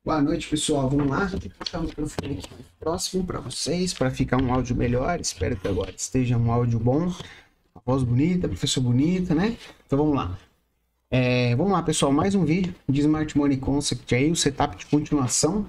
Boa noite, pessoal. Vamos lá. Vou colocar o microfone aqui mais próximo para vocês, para ficar um áudio melhor. Espero que agora esteja um áudio bom. A voz bonita, professor bonita, né? Então vamos lá. Vamos lá, pessoal. Mais um vídeo de Smart Money Concept aí, o setup de continuação.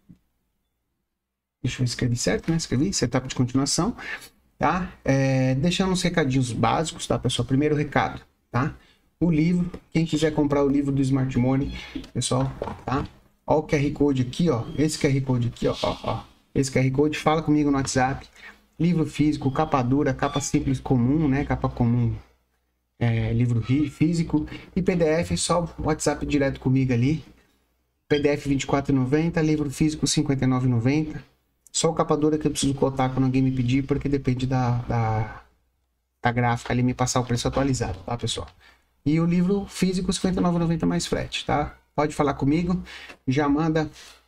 Deixa eu escrever certo, né? Escrevi setup de continuação, tá? Deixando uns recadinhos básicos, tá, pessoal? Primeiro recado, tá? O livro, quem quiser comprar o livro do Smart Money, pessoal, tá? Ó o QR Code aqui, ó. Esse QR Code aqui, ó. Esse QR Code, fala comigo no WhatsApp. Livro físico, capa dura, capa simples comum, né? Capa comum, livro físico. E PDF, só WhatsApp direto comigo ali. PDF R$ 24,90, livro físico R$ 59,90. Só o capa dura que eu preciso cotar quando alguém me pedir, porque depende da gráfica ali me passar o preço atualizado, tá, pessoal? E o livro físico R$ 59,90 mais frete, tá? Pode falar comigo, já manda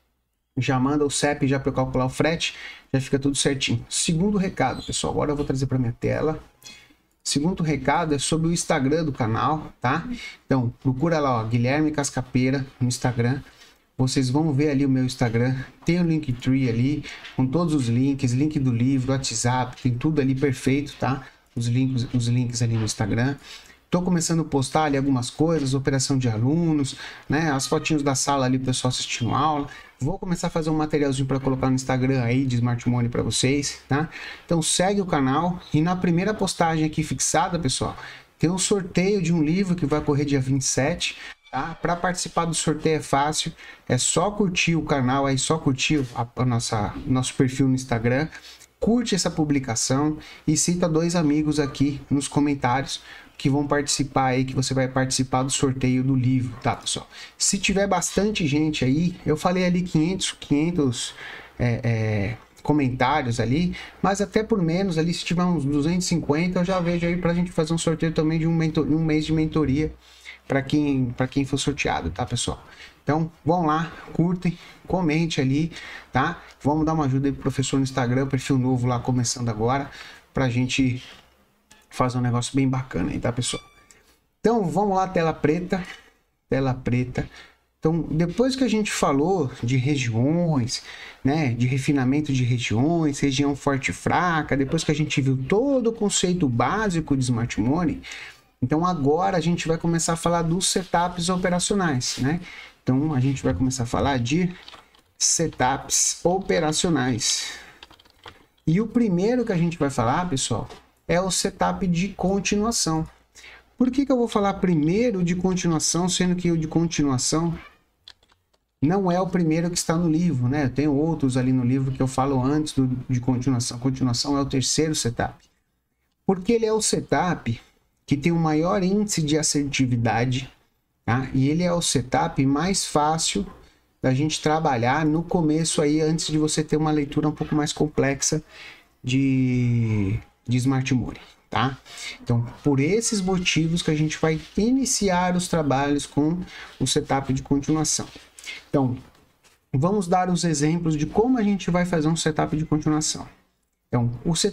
o CEP já para eu calcular o frete, já fica tudo certinho. Segundo recado, pessoal, agora eu vou trazer para minha tela. Segundo recado é sobre o Instagram do canal, tá? Então, procura lá, ó, Guilherme Cascapeira no Instagram. Vocês vão ver ali o meu Instagram, tem o Linktree ali, com todos os links, link do livro, WhatsApp, tem tudo ali perfeito, tá? Os links ali no Instagram. Tô começando a postar ali algumas coisas, operação de alunos, né? As fotinhos da sala ali, o pessoal assistindo aula. Vou começar a fazer um materialzinho para colocar no Instagram aí de Smart Money para vocês, tá? Então segue o canal e na primeira postagem aqui fixada, pessoal, tem um sorteio de um livro que vai correr dia 27, tá? Para participar do sorteio é fácil, é só curtir o canal aí, só curtir nosso perfil no Instagram. Curte essa publicação e cita 2 amigos aqui nos comentários que vão participar aí, que você vai participar do sorteio do livro, tá, pessoal? Se tiver bastante gente aí, eu falei ali 500 comentários ali, mas até por menos ali, se tiver uns 250, eu já vejo aí pra gente fazer um sorteio também de um mês de mentoria para quem for sorteado, tá, pessoal? Então, vão lá, curtem, comente ali, tá? Vamos dar uma ajuda aí pro professor no Instagram, perfil novo lá começando agora, pra gente fazer um negócio bem bacana aí, tá, pessoal? Então, vamos lá, tela preta. Então, depois que a gente falou de regiões, né, de refinamento de regiões, região forte e fraca, depois que a gente viu todo o conceito básico de Smart Money, então agora a gente vai começar a falar dos setups operacionais, né? Então, a gente vai começar a falar de setups operacionais. E o primeiro que a gente vai falar, pessoal, é o setup de continuação. Por que eu vou falar primeiro de continuação, sendo que o de continuação não é o primeiro que está no livro, né? Eu tenho outros ali no livro que eu falo antes de continuação. Continuação é o terceiro setup. Porque ele é o setup que tem o maior índice de assertividade, tá? E ele é o setup mais fácil da gente trabalhar no começo aí, antes de você ter uma leitura um pouco mais complexa de Smart Money, tá? Então, por esses motivos que a gente vai iniciar os trabalhos com o setup de continuação. Então, vamos dar os exemplos de como a gente vai fazer um setup de continuação. Então,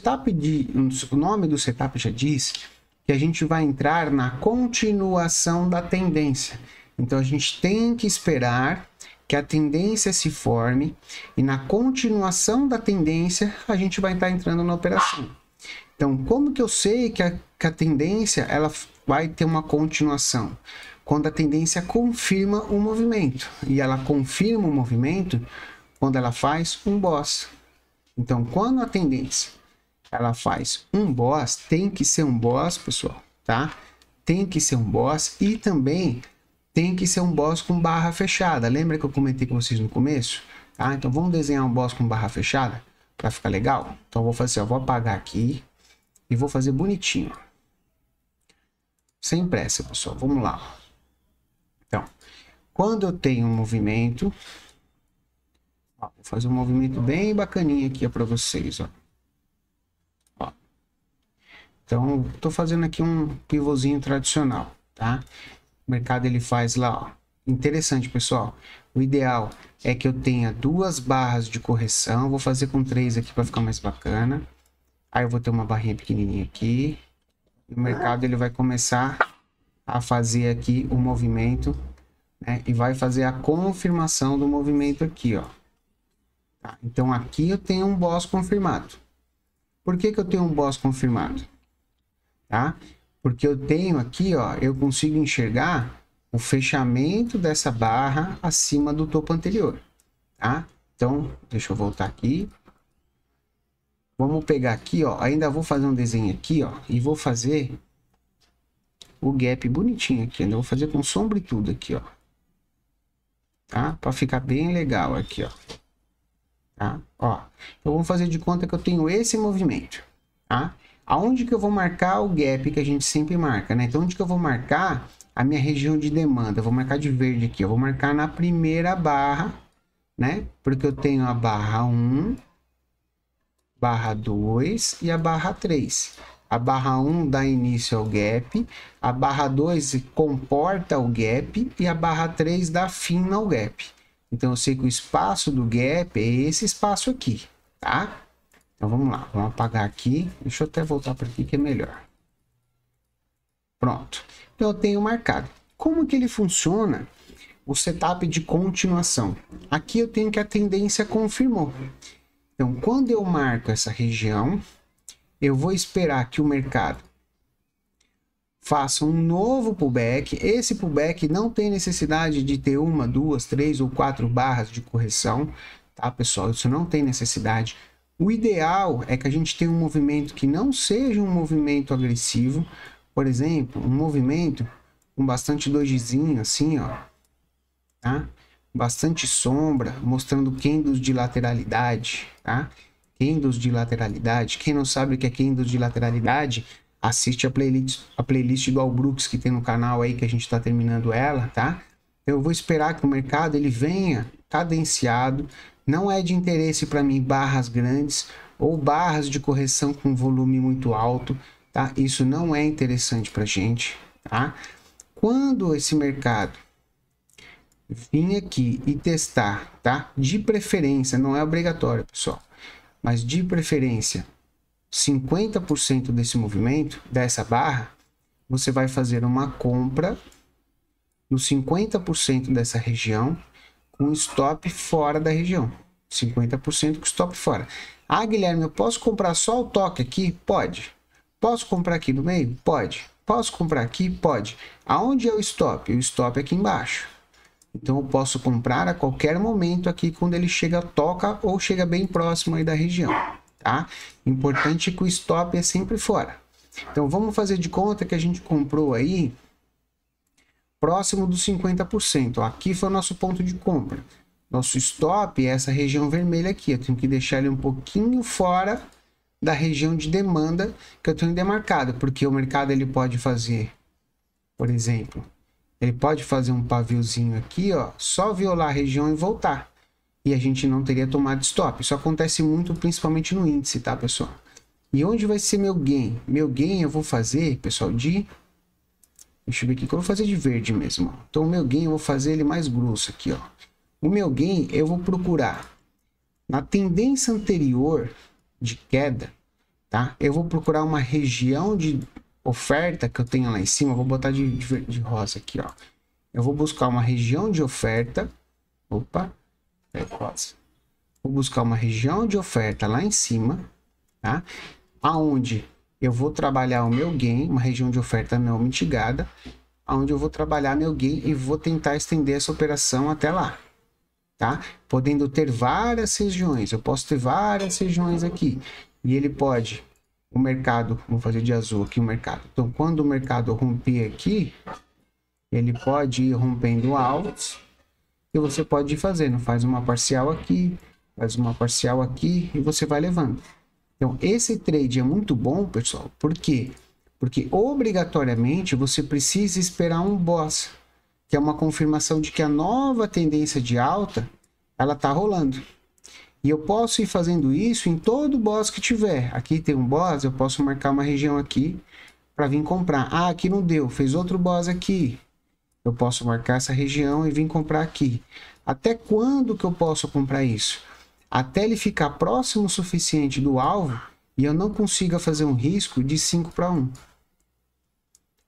o nome do setup já diz que a gente vai entrar na continuação da tendência. Então, a gente tem que esperar que a tendência se forme e na continuação da tendência a gente vai estar entrando na operação. Então, como que eu sei que a tendência ela vai ter uma continuação? Quando a tendência confirma o movimento. E ela confirma o movimento quando ela faz um boss. Então, quando a tendência ela faz um boss, tem que ser um boss, pessoal, tá? Tem que ser um boss e também tem que ser um boss com barra fechada. Lembra que eu comentei com vocês no começo? Tá? Então, vamos desenhar um boss com barra fechada para ficar legal? Então, eu vou fazer, eu vou apagar aqui e vou fazer bonitinho. Sem pressa, pessoal. Vamos lá. Então, quando eu tenho um movimento, ó, vou fazer um movimento bem bacaninha aqui para vocês, ó. Então, estou fazendo aqui um pivôzinho tradicional, tá? O mercado ele faz lá, ó. Interessante, pessoal. O ideal é que eu tenha 2 barras de correção. Vou fazer com 3 aqui para ficar mais bacana. Aí eu vou ter uma barrinha pequenininha aqui. E o mercado ele vai começar a fazer aqui o movimento né? E vai fazer a confirmação do movimento aqui, ó. Tá? Então aqui eu tenho um BOS confirmado. Por que que eu tenho um BOS confirmado? Tá? Porque eu tenho aqui, ó, eu consigo enxergar o fechamento dessa barra acima do topo anterior, tá? Então, deixa eu voltar aqui. Vamos pegar aqui, ó, ainda vou fazer um desenho aqui, ó, e vou fazer o gap bonitinho aqui, ainda vou fazer com sombra e tudo aqui, ó. Tá? Para ficar bem legal aqui, ó. Tá? Ó, eu vou fazer de conta que eu tenho esse movimento, tá? Aonde que eu vou marcar o gap que a gente sempre marca, né? Então, onde que eu vou marcar a minha região de demanda? Eu vou marcar de verde aqui, eu vou marcar na primeira barra, né? Porque eu tenho a barra 1, barra 2 e a barra 3. A barra 1 dá início ao gap, a barra 2 comporta o gap e a barra 3 dá fim ao gap. Então, eu sei que o espaço do gap é esse espaço aqui, tá? Então, vamos lá. Vamos apagar aqui. Deixa eu até voltar para aqui que é melhor. Pronto. Então, eu tenho marcado. Como que ele funciona? O setup de continuação. Aqui eu tenho que a tendência confirmou. Então, quando eu marco essa região, eu vou esperar que o mercado faça um novo pullback. Esse pullback não tem necessidade de ter 1, 2, 3 ou 4 barras de correção, tá, pessoal? Isso não tem necessidade. O ideal é que a gente tenha um movimento que não seja um movimento agressivo. Por exemplo, um movimento com bastante dojizinho, assim, ó, tá? Bastante sombra, mostrando candles de lateralidade, tá? Candles de lateralidade. Quem não sabe o que é candles de lateralidade, assiste a playlist do Al Brooks que tem no canal aí, que a gente está terminando ela, tá? Eu vou esperar que o mercado ele venha cadenciado. Não é de interesse para mim barras grandes ou barras de correção com volume muito alto, tá? Isso não é interessante para gente, tá? Quando esse mercado vir aqui e testar, tá? De preferência, não é obrigatório, pessoal, mas de preferência 50% desse movimento, dessa barra, você vai fazer uma compra no 50% dessa região com stop fora da região. 50% com stop fora. Ah, Guilherme, eu posso comprar só o toque aqui? Pode. Posso comprar aqui no meio? Pode. Posso comprar aqui? Pode. Aonde é o stop? O stop é aqui embaixo. Então, eu posso comprar a qualquer momento aqui quando ele chega, toca ou chega bem próximo aí da região, tá? Importante é que o stop é sempre fora. Então, vamos fazer de conta que a gente comprou aí próximo dos 50%. Ó, aqui foi o nosso ponto de compra. Nosso stop é essa região vermelha aqui. Eu tenho que deixar ele um pouquinho fora da região de demanda que eu tenho demarcado, porque o mercado ele pode fazer, por exemplo, ele pode fazer um paviozinho aqui, ó, só violar a região e voltar. E a gente não teria tomado stop. Isso acontece muito, principalmente no índice, tá, pessoal? E onde vai ser meu gain? Meu gain eu vou fazer, pessoal, de... Deixa eu ver aqui que eu vou fazer de verde mesmo. Ó. Então, o meu gain eu vou fazer ele mais grosso aqui, ó. O meu gain eu vou procurar na tendência anterior de queda, tá? Eu vou procurar uma região de oferta que eu tenho lá em cima. Vou botar de rosa aqui, ó. Eu vou buscar uma região de oferta. Opa, é rosa. Vou buscar uma região de oferta lá em cima, tá? Aonde eu vou trabalhar o meu gain, uma região de oferta não mitigada, aonde eu vou trabalhar meu gain e vou tentar estender essa operação até lá, tá? Podendo ter várias regiões, eu posso ter várias regiões aqui, e ele pode, o mercado, vamos fazer de azul aqui o mercado, então quando o mercado romper aqui, ele pode ir rompendo altos, e você pode ir fazendo, faz uma parcial aqui, faz uma parcial aqui, e você vai levando. Então, esse trade é muito bom, pessoal. Por quê? Porque obrigatoriamente você precisa esperar um BOS, que é uma confirmação de que a nova tendência de alta, ela está rolando. E eu posso ir fazendo isso em todo BOS que tiver. Aqui tem um BOS, eu posso marcar uma região aqui para vir comprar. Ah, aqui não deu, fez outro BOS aqui. Eu posso marcar essa região e vir comprar aqui. Até quando que eu posso comprar isso? Até ele ficar próximo o suficiente do alvo e eu não consiga fazer um risco de 5 para 1.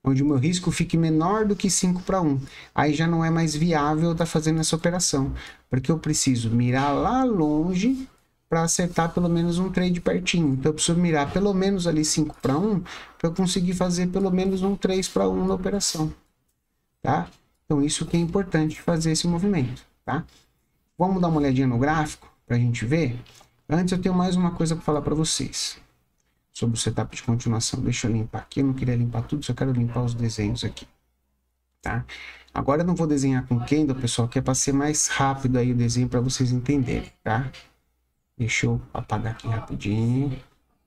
onde o meu risco fique menor do que 5 para 1. Aí já não é mais viável estar fazendo essa operação, porque eu preciso mirar lá longe para acertar pelo menos um trade pertinho. Então eu preciso mirar pelo menos ali 5 para 1 para eu conseguir fazer pelo menos um 3 para 1 na operação, tá? Então isso que é importante fazer esse movimento, tá? Vamos dar uma olhadinha no gráfico para a gente ver. Antes eu tenho mais uma coisa para falar para vocês sobre o setup de continuação. Deixa eu limpar aqui, eu não queria limpar tudo, só quero limpar os desenhos aqui, tá? Agora eu não vou desenhar com Candle, pessoal, que é para ser mais rápido aí o desenho para vocês entenderem, tá? Deixa eu apagar aqui rapidinho.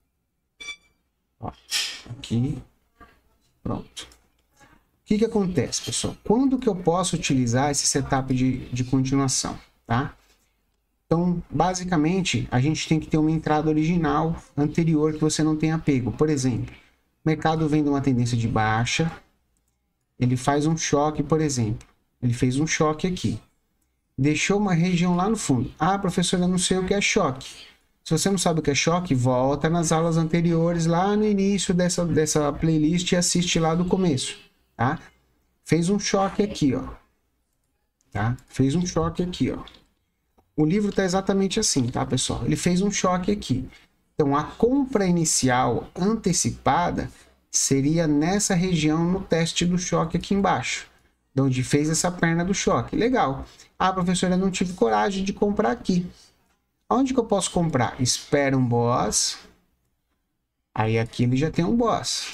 Ó, aqui. Pronto. O que acontece, pessoal? Quando que eu posso utilizar esse setup de continuação, tá? Então, basicamente, a gente tem que ter uma entrada original anterior que você não tenha apego. Por exemplo, o mercado vem de uma tendência de baixa, ele faz um choque, por exemplo. Ele fez um choque aqui. Deixou uma região lá no fundo. Ah, professor, eu não sei o que é choque. Se você não sabe o que é choque, volta nas aulas anteriores, lá no início dessa playlist e assiste lá do começo, tá? Fez um choque aqui, ó. Tá? Fez um choque aqui, ó. O livro tá exatamente assim, tá, pessoal? Ele fez um choque aqui. Então, a compra inicial antecipada seria nessa região no teste do choque aqui embaixo, de onde fez essa perna do choque. Legal. Ah, professor, eu não tive coragem de comprar aqui. Onde que eu posso comprar? Espera um boss. Aí aqui ele já tem um boss.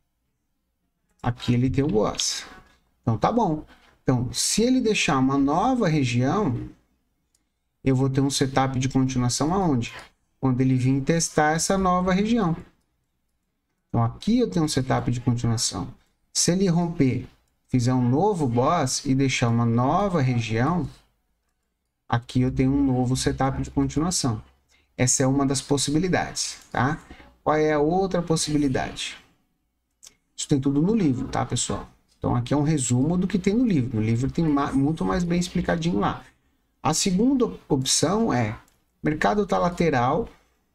Aqui ele tem um boss. Então tá bom. Então, se ele deixar uma nova região, eu vou ter um setup de continuação aonde? Quando ele vir testar essa nova região. Então aqui eu tenho um setup de continuação. Se ele romper, fizer um novo boss e deixar uma nova região, aqui eu tenho um novo setup de continuação. Essa é uma das possibilidades, tá? Qual é a outra possibilidade? Isso tem tudo no livro, tá, pessoal? Então aqui é um resumo do que tem no livro. No livro tem muito mais bem explicadinho lá. A segunda opção é, mercado está lateral,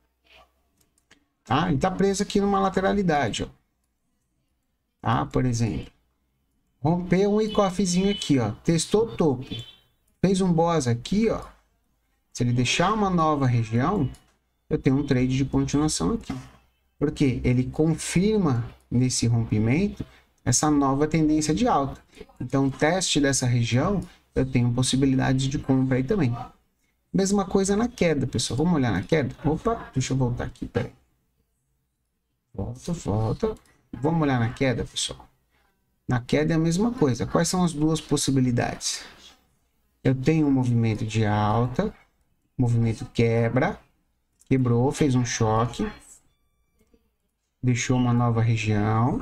tá? Ele está preso aqui numa lateralidade, ó. Tá? Por exemplo, rompeu um ICOFzinho aqui, ó, testou o topo, fez um boss aqui, ó. Se ele deixar uma nova região, eu tenho um trade de continuação aqui. Porque ele confirma nesse rompimento essa nova tendência de alta. Então, teste dessa região, eu tenho possibilidades de compra aí também. Mesma coisa na queda, pessoal. Vamos olhar na queda? Opa, deixa eu voltar aqui, peraí. Volta. Vamos olhar na queda, pessoal. Na queda é a mesma coisa. Quais são as duas possibilidades? Eu tenho um movimento de alta, movimento quebra, quebrou, fez um choque, deixou uma nova região,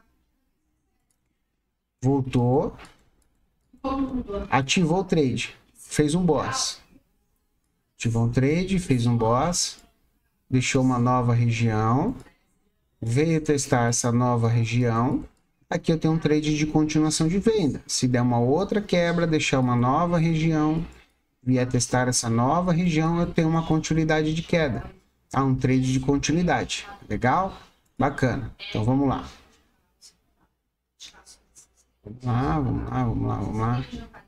voltou, ativou o trade, fez um boss. Ativou um trade, fez um boss, deixou uma nova região, veio testar essa nova região. Aqui eu tenho um trade de continuação de venda. Se der uma outra quebra, deixar uma nova região, vier testar essa nova região, eu tenho uma continuidade de queda. Tá? Um trade de continuidade. Legal? Bacana. Então vamos lá. Vamos lá.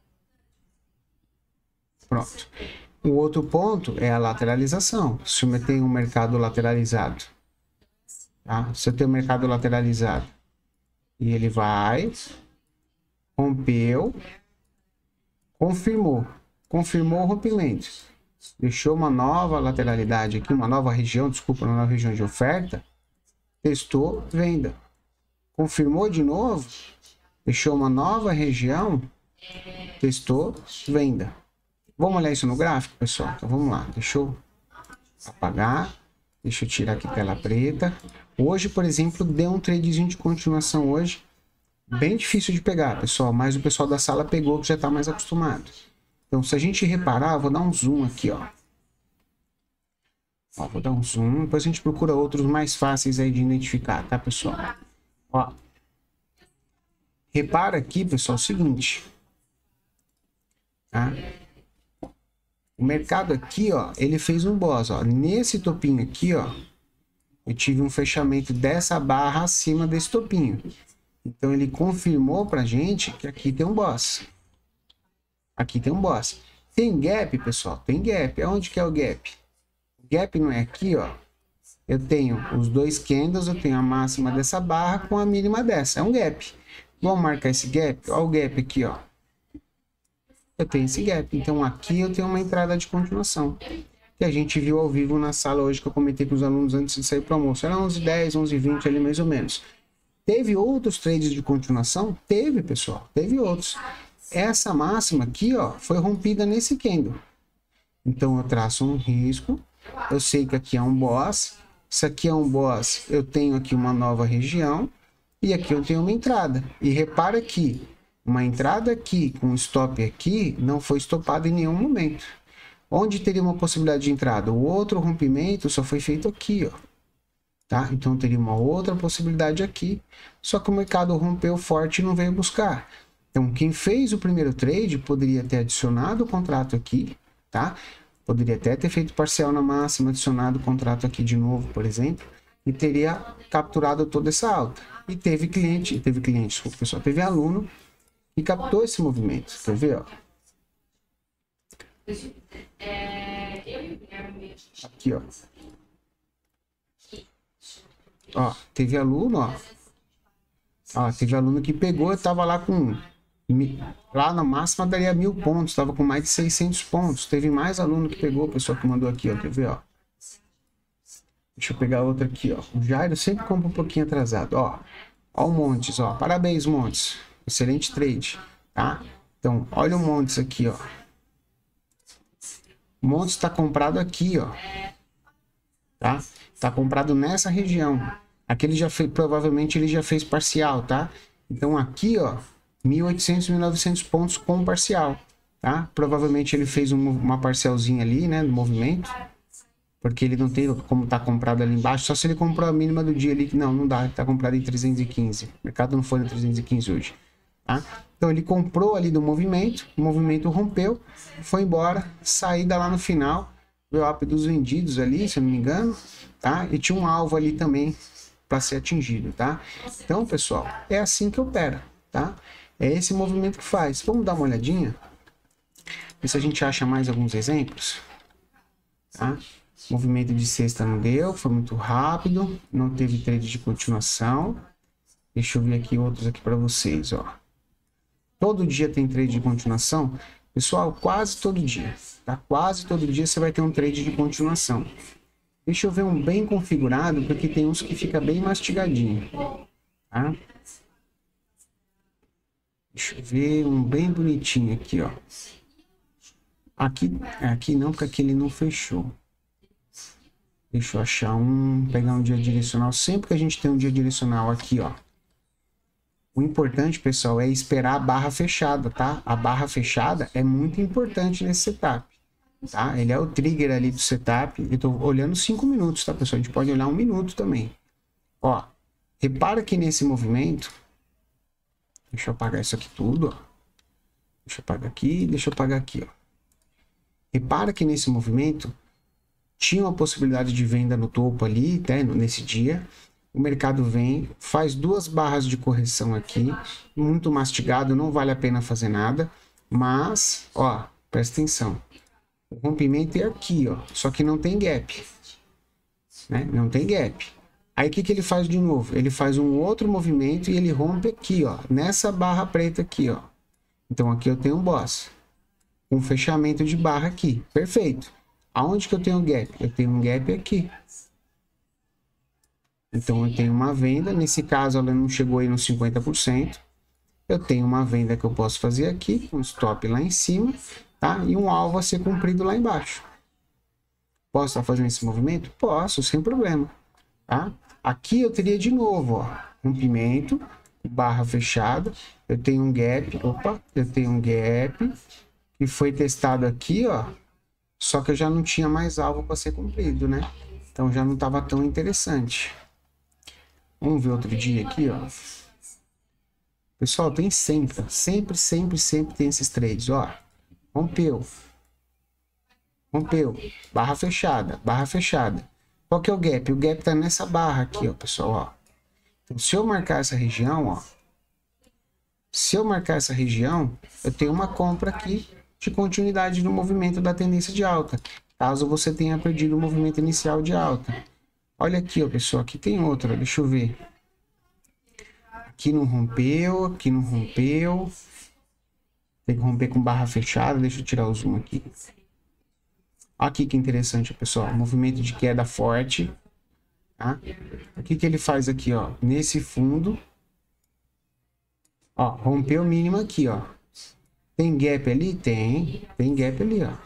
Pronto. O outro ponto é a lateralização. Se eu tenho um mercado lateralizado, tá? Se eu tenho um mercado lateralizado e ele vai, rompeu, confirmou o rompimento, deixou uma nova lateralidade aqui, uma nova região, uma nova região de oferta, testou, venda, confirmou de novo, deixou uma nova região, testou, venda. Vamos olhar isso no gráfico, pessoal? Então vamos lá, deixa eu apagar, deixa eu tirar aqui tela preta. Hoje, por exemplo, deu um tradezinho de continuação hoje, bem difícil de pegar, pessoal, mas o pessoal da sala pegou, que já está mais acostumado. Então, se a gente reparar, eu vou dar um zoom aqui, ó. Vou dar um zoom, depois a gente procura outros mais fáceis aí de identificar, tá, pessoal? Ó. Repara aqui, pessoal, o seguinte, tá? O mercado aqui, ó, ele fez um boss, ó. Nesse topinho aqui, ó, eu tive um fechamento dessa barra acima desse topinho. Então ele confirmou pra gente que aqui tem um boss. Aqui tem um boss. Tem gap, pessoal? Tem gap. Aonde que é o gap? O gap não é aqui, ó. Eu tenho os dois candles, eu tenho a máxima dessa barra com a mínima dessa. É um gap. Vamos marcar esse gap? Olha o gap aqui, ó. Eu tenho esse gap. Então aqui eu tenho uma entrada de continuação. Que a gente viu ao vivo na sala hoje que eu comentei com os alunos antes de sair para o almoço. Era 11h10, 11h20 ali mais ou menos. Teve outros trades de continuação? Teve, pessoal. Teve outros. Essa máxima aqui, ó, foi rompida nesse candle. Então eu traço um risco. Eu sei que aqui é um boss. Se aqui é um boss, eu tenho aqui uma nova região. E aqui eu tenho uma entrada. E repara que uma entrada aqui com stop aqui não foi estopada em nenhum momento. Onde teria uma possibilidade de entrada? O outro rompimento só foi feito aqui, ó. Tá? Então teria uma outra possibilidade aqui. Só que o mercado rompeu forte e não veio buscar. Então quem fez o primeiro trade poderia ter adicionado o contrato aqui, tá? Poderia até ter feito parcial na máxima, adicionado o contrato aqui de novo, por exemplo, e teria capturado toda essa alta. E teve cliente, desculpa, pessoal, teve aluno que captou esse movimento. Quer ver, ó? Aqui, ó. Ó, teve aluno, ó. Ó, teve aluno que pegou, eu tava lá com... Lá na máxima daria 1000 pontos, tava com mais de 600 pontos. Teve mais aluno que pegou, o pessoal que mandou aqui, ó. Quer ver, ó? Deixa eu pegar outra aqui, ó. O Jairo sempre compra um pouquinho atrasado, ó. Ó o Montes, ó. Parabéns, Montes. Excelente trade, tá? Então, olha o Montes aqui, ó. O Montes está comprado aqui, ó. Tá? Tá comprado nessa região. Aqui ele já fez, provavelmente ele já fez parcial, tá? Então aqui, ó, 1.800, 1.900 pontos com parcial, tá? Provavelmente ele fez uma parcialzinha ali, né, no movimento, porque ele não tem como tá comprado ali embaixo, só se ele comprou a mínima do dia ali, que não dá, tá comprado em 315. O mercado não foi no 315 hoje, tá? Então ele comprou ali do movimento, o movimento rompeu, foi embora, saída lá no final, veio o up dos vendidos ali, se eu não me engano, tá? E tinha um alvo ali também para ser atingido, tá? Então, pessoal, é assim que opera, tá? É esse movimento que faz. Vamos dar uma olhadinha? Ver se a gente acha mais alguns exemplos, tá? Movimento de sexta não deu, foi muito rápido, não teve trade de continuação. Deixa eu ver aqui outros aqui para vocês, ó. Todo dia tem trade de continuação? Pessoal, quase todo dia, tá? Quase todo dia você vai ter um trade de continuação. Deixa eu ver um bem configurado, porque tem uns que fica bem mastigadinho, tá? Deixa eu ver um bem bonitinho aqui, ó. Aqui não, porque aqui ele não fechou. Deixa eu achar pegar um dia direcional. Sempre que a gente tem um dia direcional aqui, ó. O importante, pessoal, é esperar a barra fechada, tá? A barra fechada é muito importante nesse setup, tá? Ele é o trigger ali do setup. Eu tô olhando 5 minutos, tá, pessoal? A gente pode olhar 1 minuto também. Ó, repara que nesse movimento... Deixa eu apagar isso aqui tudo, ó. Deixa eu apagar aqui, deixa eu apagar aqui, ó. Repara que nesse movimento tinha uma possibilidade de venda no topo ali, né, nesse dia. O mercado vem, faz 2 barras de correção aqui, muito mastigado, não vale a pena fazer nada, mas, ó, presta atenção. O rompimento é aqui, ó, só que não tem gap, né? Não tem gap. Aí o que ele faz de novo? Ele faz um outro movimento e ele rompe aqui, ó, nessa barra preta aqui, ó. Então aqui eu tenho um boss, um fechamento de barra aqui, perfeito. Aonde que eu tenho um gap? Eu tenho um gap aqui. Então eu tenho uma venda, nesse caso ela não chegou aí nos 50%. Eu tenho uma venda que eu posso fazer aqui, um stop lá em cima, tá? E um alvo a ser cumprido lá embaixo. Posso estar fazendo esse movimento? Posso, sem problema, tá? Aqui eu teria de novo, ó, rompimento, barra fechada, eu tenho um gap, opa, eu tenho um gap que foi testado aqui, ó, só que eu já não tinha mais alvo para ser cumprido, né? Então já não estava tão interessante. Vamos ver outro dia aqui, ó. Pessoal, tem sempre tem esses trades, ó. Rompeu. Rompeu. Barra fechada, barra fechada. Qual que é o gap? O gap tá nessa barra aqui, ó, pessoal, ó. Então, se eu marcar essa região, ó, Se eu marcar essa região, eu tenho uma compra aqui de continuidade do movimento da tendência de alta, caso você tenha perdido o movimento inicial de alta. Olha aqui, ó, pessoal, aqui tem outra, deixa eu ver. Aqui não rompeu, aqui não rompeu. Tem que romper com barra fechada, deixa eu tirar o zoom aqui. Aqui que interessante, pessoal, movimento de queda forte, tá? O que ele faz aqui, ó, nesse fundo, ó, rompeu o mínimo aqui, ó. Tem gap ali? Tem gap ali, ó.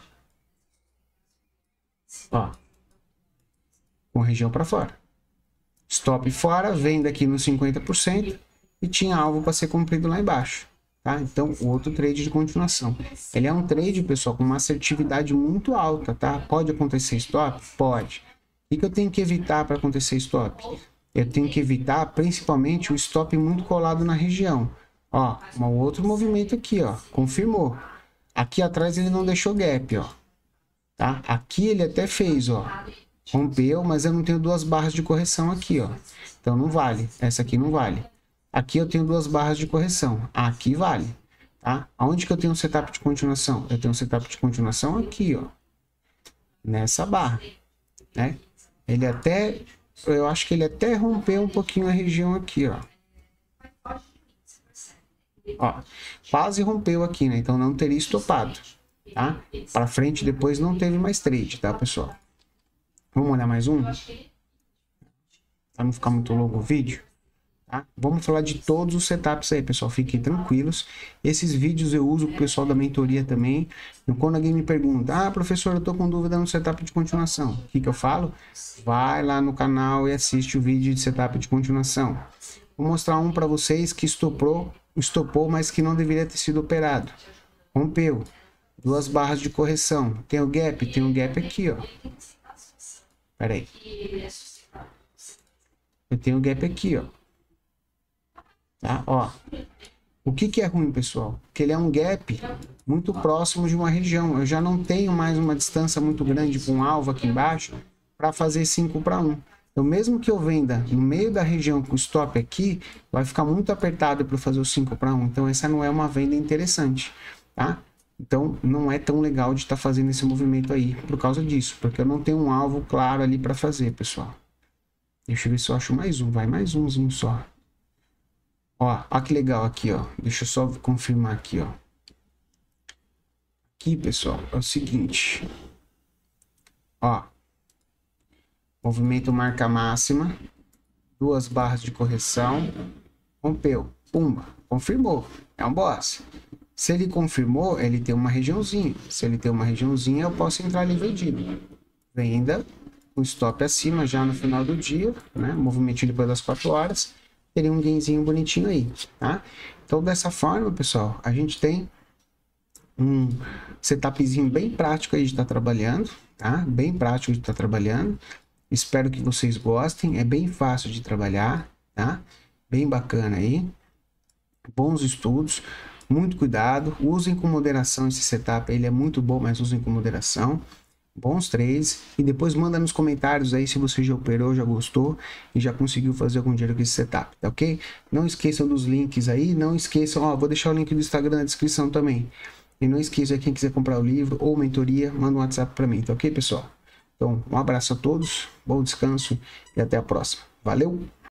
Ó, com região para fora. Stop fora, venda aqui no 50% e tinha alvo para ser cumprido lá embaixo. Tá? Então, o outro trade de continuação. Ele é um trade, pessoal, com uma assertividade muito alta, tá? Pode acontecer stop? Pode. O que eu tenho que evitar para acontecer stop? Eu tenho que evitar, principalmente, o stop muito colado na região. Ó, um outro movimento aqui, ó, confirmou. Aqui atrás ele não deixou gap, ó. Tá? Aqui ele até fez, ó. Rompeu, mas eu não tenho duas barras de correção aqui, ó. Então, não vale. Essa aqui não vale. Aqui eu tenho duas barras de correção. Aqui vale. Tá? Aonde que eu tenho um setup de continuação? Eu tenho um setup de continuação aqui, ó. Nessa barra. Né? Ele até... Eu acho que ele até rompeu um pouquinho a região aqui, ó. Ó. Quase rompeu aqui, né? Então não teria estopado. Tá? Para frente depois não teve mais trade, tá, pessoal? Vamos olhar mais um? Para não ficar muito longo o vídeo. Tá? Vamos falar de todos os setups aí, pessoal. Fiquem tranquilos. Esses vídeos eu uso com o pessoal da mentoria também. E quando alguém me pergunta, professor, eu tô com dúvida no setup de continuação. O que eu falo? Vai lá no canal e assiste o vídeo de setup de continuação. Vou mostrar um para vocês que estopou, mas que não deveria ter sido operado. Rompeu. Duas barras de correção. Tem o gap? Tem um gap aqui, ó. Pera aí. Eu tenho o gap aqui, ó. Tá? Ó, o que é ruim, pessoal? Que ele é um gap muito próximo de uma região. Eu já não tenho mais uma distância muito grande com um alvo aqui embaixo para fazer 5 para 1. Então, mesmo que eu venda no meio da região com stop aqui, vai ficar muito apertado para fazer o 5 para 1. Então, essa não é uma venda interessante, tá? Então, não é tão legal de estar fazendo esse movimento aí por causa disso, porque eu não tenho um alvo claro ali para fazer, pessoal. Deixa eu ver se eu acho mais um. Vai mais umzinho só. Ó que legal aqui, ó. Deixa eu só confirmar aqui, ó. Aqui, pessoal, é o seguinte. Ó. Movimento marca máxima. Duas barras de correção. Rompeu. Pumba. Confirmou. É um boss. Se ele confirmou, ele tem uma regiãozinha. Se ele tem uma regiãozinha, eu posso entrar ali vendido. Venda. Um stop acima já no final do dia, né? Movimento depois das 4 horas. Teria um gainzinho bonitinho aí, tá? Então, dessa forma, pessoal, a gente tem um setupzinho bem prático aí de estar trabalhando, tá? Bem prático de estar trabalhando. Espero que vocês gostem. É bem fácil de trabalhar, tá? Bem bacana aí. Bons estudos. Muito cuidado. Usem com moderação esse setup. Ele é muito bom, mas usem com moderação. Bons trades, e depois manda nos comentários aí se você já operou, já gostou e já conseguiu fazer algum dinheiro com esse setup, tá ok? Não esqueçam dos links aí, não esqueçam, ó, vou deixar o link do Instagram na descrição também. E não esqueçam, quem quiser comprar o livro ou mentoria, manda um WhatsApp para mim, tá ok, pessoal? Então, um abraço a todos, bom descanso e até a próxima. Valeu!